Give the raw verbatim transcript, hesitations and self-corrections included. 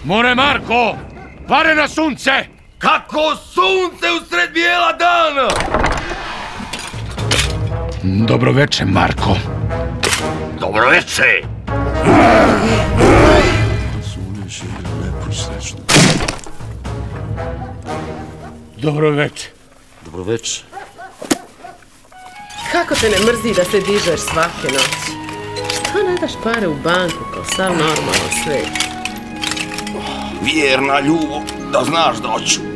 More, Marko! Pare na sunce! Kako sunce usred bijela dana? Dobro veče, Marko. Dobro veče. Dobro veče. Dobro veče. Kako te ne mrzi da se dižeš svake noći? Što ne daš pare u banku kao sav normalno svet? Vjerna ljubav, da znaš da hoću.